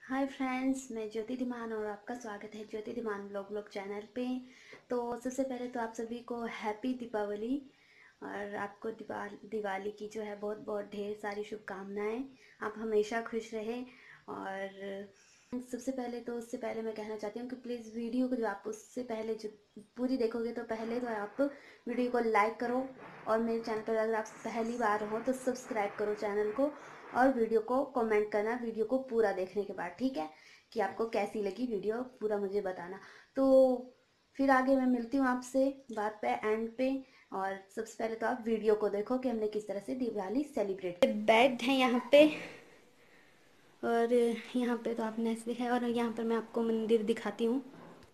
Hi friends, मैं ज्योति धीमान और आपका स्वागत है ज्योति धीमान ब्लॉग चैनल पे। तो सबसे पहले तो आप सभी को हैप्पी दीपावली और आपको दिवाली की जो है बहुत बहुत ढेर सारी शुभकामनाएं। आप हमेशा खुश रहें। और सबसे पहले तो उससे पहले मैं कहना चाहती हूँ कि प्लीज़ वीडियो को जो आप उससे पहले जो पूरी देखोगे तो पहले तो आप वीडियो को लाइक करो और मेरे चैनल पर अगर आप पहली बार हो तो सब्सक्राइब करो चैनल को और वीडियो को कमेंट करना वीडियो को पूरा देखने के बाद, ठीक है, कि आपको कैसी लगी वीडियो पूरा मुझे बताना। तो फिर आगे मैं मिलती हूँ आपसे बात पे एंड पे। और सबसे पहले तो आप वीडियो को देखो कि हमने किस तरह से दिवाली सेलिब्रेट। बेड है यहाँ पे और यहाँ पे तो आपने ऐसे देखा है और यहाँ पर मैं आपको मंदिर दिखाती हूँ।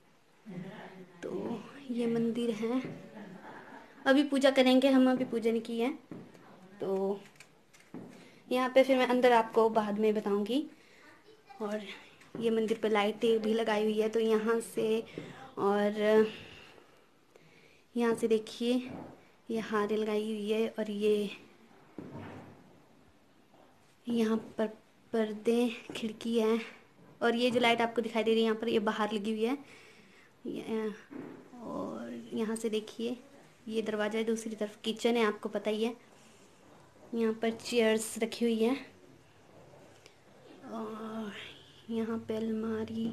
तो ये मंदिर है, अभी पूजा करेंगे हम, अभी पूजन की है। तो यहाँ पे फिर मैं अंदर आपको बाद में बताऊंगी। और ये मंदिर पर लाइटें भी लगाई हुई है तो यहाँ से, और यहाँ से देखिए ये हारे लगाई हुई है और ये यहाँ पर पर्दे खिड़की है। और ये जो लाइट आपको दिखाई दे रही है यहाँ पर, ये बाहर लगी हुई है और यहाँ से देखिए ये दरवाज़ा है, दूसरी तरफ किचन है, आपको पता ही है। यहाँ पर चेयर्स रखी हुई है और यहाँ पे अलमारी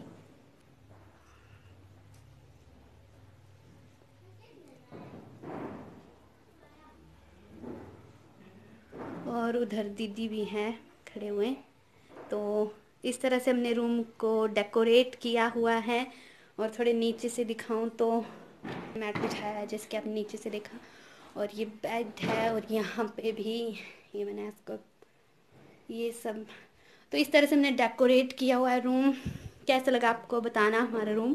और उधर दीदी भी हैं खड़े हुए। तो इस तरह से हमने रूम को डेकोरेट किया हुआ है। और थोड़े नीचे से दिखाऊं तो मैट बिछाया है जैसे कि आपने नीचे से देखा। और ये बेड है और यहाँ पे भी ये मैंने इसको ये सब, तो इस तरह से हमने डेकोरेट किया हुआ है रूम। कैसा लगा आपको बताना हमारा रूम।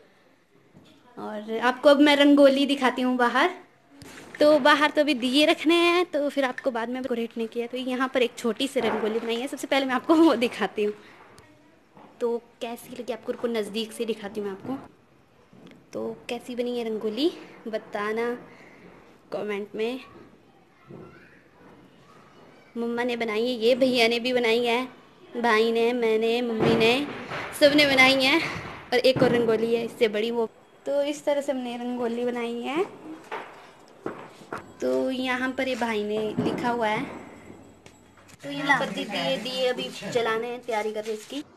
और आपको अब मैं रंगोली दिखाती हूँ बाहर। तो बाहर तो अभी दिए रखने हैं तो फिर आपको बाद में डेकोरेट नहीं किया। तो यहाँ पर एक छोटी सी रंगोली बनाई है, सबसे पहले मैं आपको वो दिखाती हूँ। तो कैसी लगी आपको, रुको नज़दीक से दिखाती हूँ मैं आपको। तो कैसी बनी है रंगोली बताना कमेंट में। मम्मा ने बनाई है, ये भैया ने भी बनाई है, भाई ने, मैंने, मम्मी ने, सब ने बनाई है। और एक और रंगोली है इससे बड़ी वो। तो इस तरह से हमने रंगोली बनाई है। तो यहाँ पर ये भाई ने लिखा हुआ है। तो यहाँ पर दीदी ये दिए अभी जलाने हैं, तैयारी कर रही है इसकी।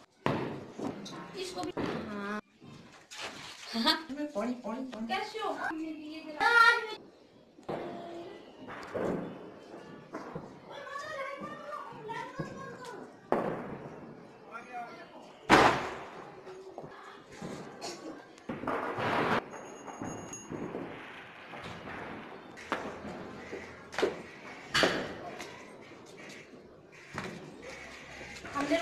हमने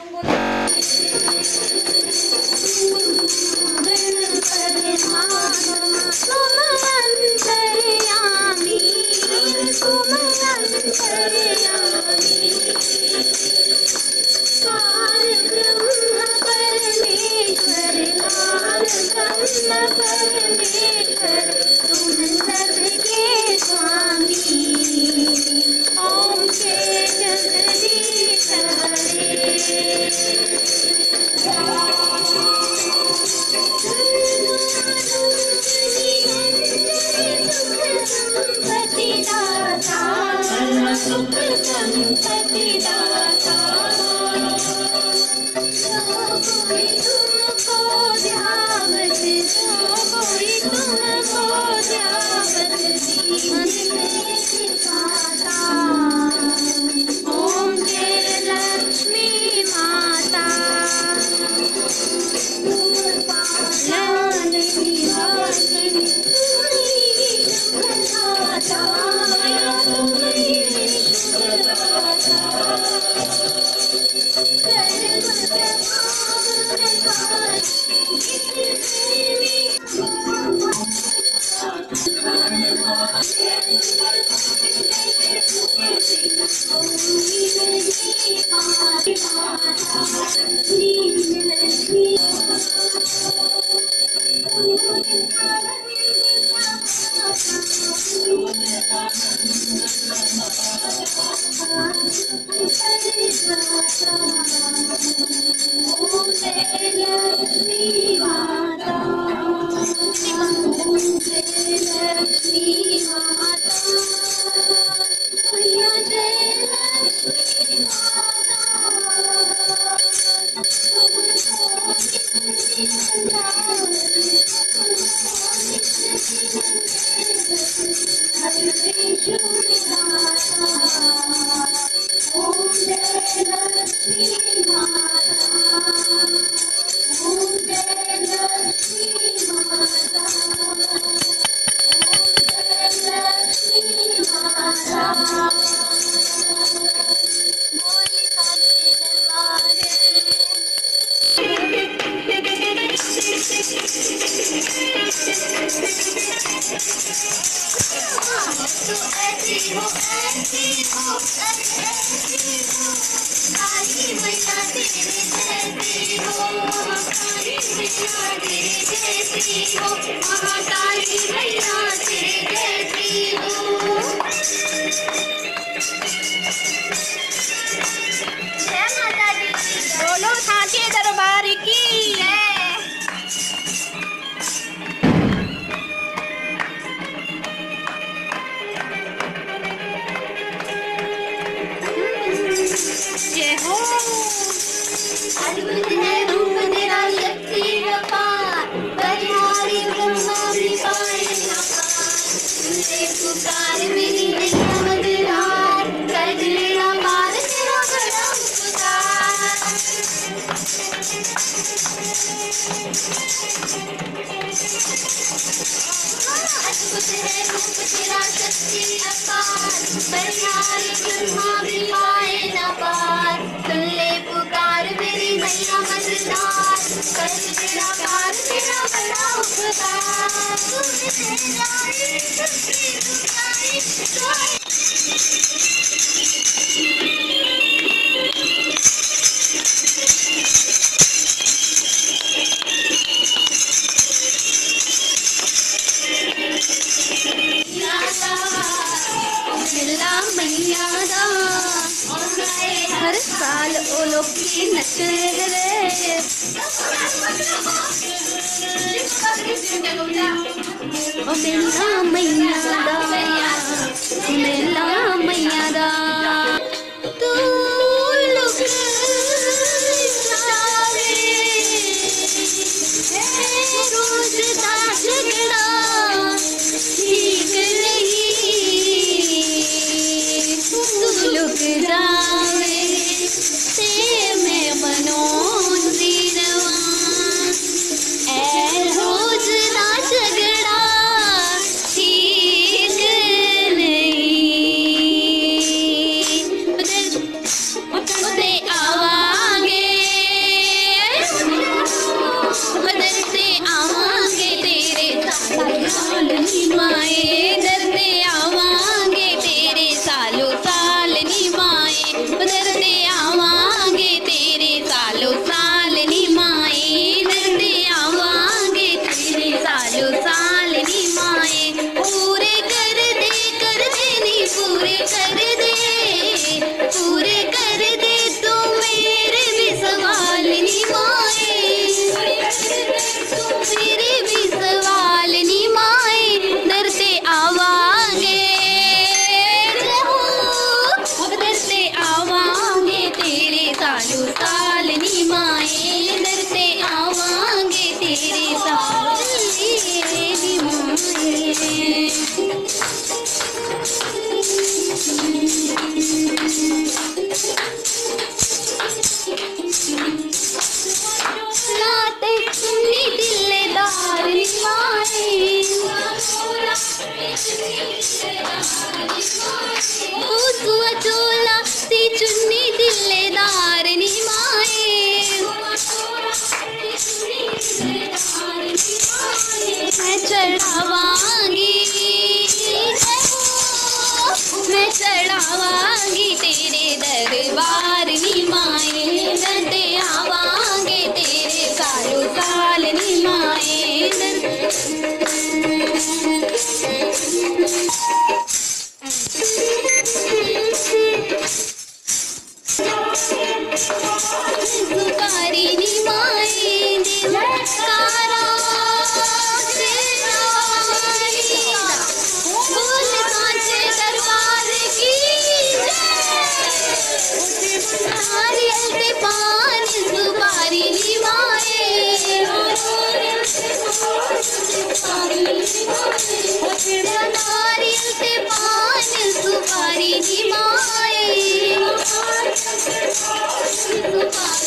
बोलो सांचे दरबार की जय। जय हो। अद्भुत है रूप तेरा शक्ति अपार, बलिहारी ब्रह्मा भी पाए न पार। तुझे पुकार मेरी नैया मददगार, कर लेना पार तेरा बड़ा उपकार। अद्भुत है रूप तेरा शक्ति अपार, बलिहारी ब्रह्मा भी पाए न पार। सुन ले पुकार मेरी नैया मददगार, कर तेरा पार तेरा बड़ा उपकार। तुझे जाए शक्ति दुखाई मिला मैया दा, हर साल ओ लोकी नचदे रे। ओ मिला मैया दा, मिला मैया दा। तू लुक जावे, रोज दा झगड़ा ठीक नहीं। तू लुक जावे ते मैं मनोंदी रवां, ऐ रोज दा झगड़ा ठीक नहीं।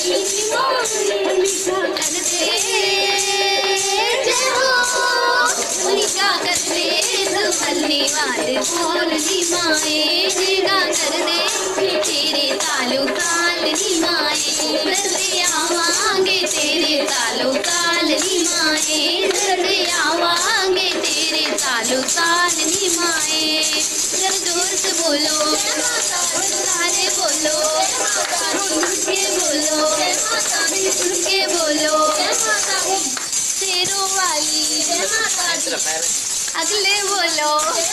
बोल दी माए निगा कर दे तेरे तालो काल नी माए दर्दे आवांगे तेरे तालो काल नी माए दर्दे आवांगे तेरे तालो काल नी माए जरा जोर से बोलो सारे बोलो के बोलो के बोलो शेरों वाली अगले बोलो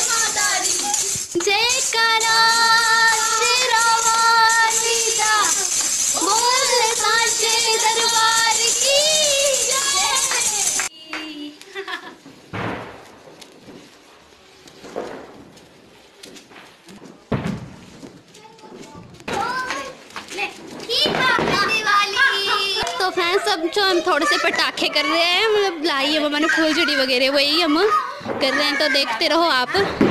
जयकारा तेरा वालिदा बोल साचे दरबार की तो फ्रेंड्स अब जो हम थोड़े से पटाखे कर रहे हैं, मतलब लाई है मम्मा ने फुलझड़ी वगैरह, वही हम कर रहे हैं, तो देखते रहो आप।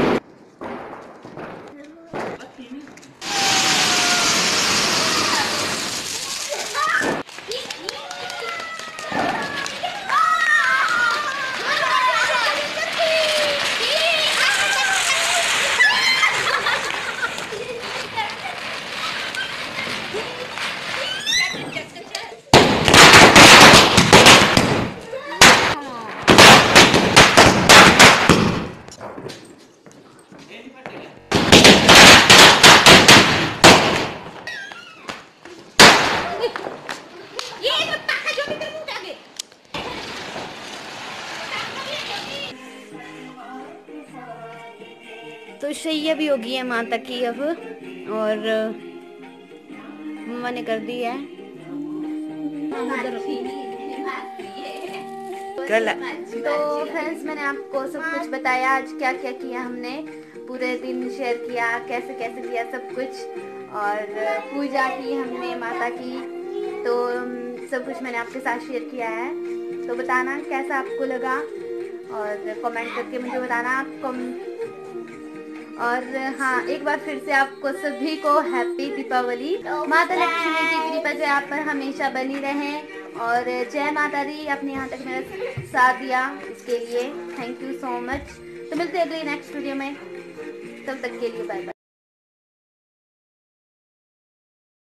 तो शैया भी होगी है माता की अब, और मम्मा ने कर दी है। तो फ्रेंड्स मैंने आपको सब कुछ बताया, आज क्या क्या किया हमने, पूरे दिन शेयर किया, कैसे कैसे किया सब कुछ, और पूजा की हमने माता की, तो सब कुछ मैंने आपके साथ शेयर किया है। तो बताना कैसा आपको लगा और कमेंट करके मुझे बताना आपको। और हाँ, एक बार फिर से आपको सभी को हैप्पी दीपावली। माता लक्ष्मी की कृपा जो आप पर हमेशा बनी रहे, और जय माता दी। आपने यहाँ तक मेरा साथ दिया इसके लिए थैंक यू सो मच। तो मिलते हैं अगली नेक्स्ट वीडियो में, तब तक के लिए बाय बाय।